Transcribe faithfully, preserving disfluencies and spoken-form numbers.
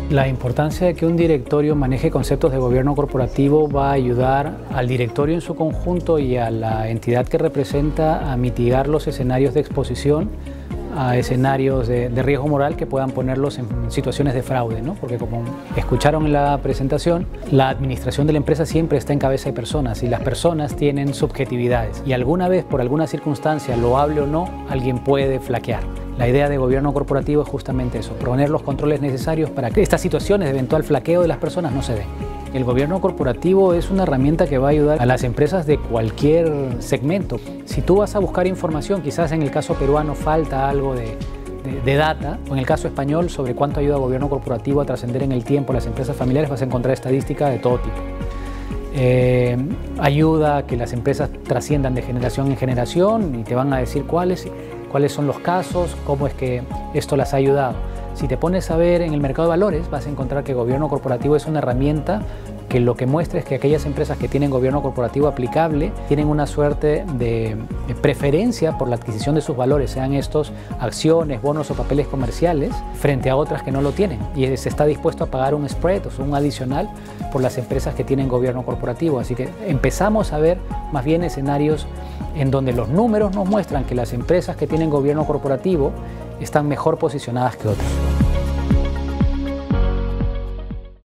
La importancia de que un directorio maneje conceptos de gobierno corporativo va a ayudar al directorio en su conjunto y a la entidad que representa a mitigar los escenarios de exposición a escenarios de, de riesgo moral que puedan ponerlos en situaciones de fraude, ¿no? Porque como escucharon en la presentación, la administración de la empresa siempre está en cabeza de personas y las personas tienen subjetividades y alguna vez, por alguna circunstancia, loable o no, alguien puede flaquear. La idea de gobierno corporativo es justamente eso, poner los controles necesarios para que estas situaciones de eventual flaqueo de las personas no se den. El gobierno corporativo es una herramienta que va a ayudar a las empresas de cualquier segmento. Si tú vas a buscar información, quizás en el caso peruano falta algo de, de, de data, o en el caso español sobre cuánto ayuda al gobierno corporativo a trascender en el tiempo a las empresas familiares, vas a encontrar estadística de todo tipo. Eh, ayuda a que las empresas trasciendan de generación en generación y te van a decir cuáles, cuáles son los casos, cómo es que esto las ha ayudado. Si te pones a ver en el mercado de valores, vas a encontrar que el gobierno corporativo es una herramienta que lo que muestra es que aquellas empresas que tienen gobierno corporativo aplicable tienen una suerte de preferencia por la adquisición de sus valores, sean estos acciones, bonos o papeles comerciales, frente a otras que no lo tienen. Y se está dispuesto a pagar un spread, o sea, un adicional, por las empresas que tienen gobierno corporativo. Así que empezamos a ver más bien escenarios en donde los números nos muestran que las empresas que tienen gobierno corporativo están mejor posicionadas que otras.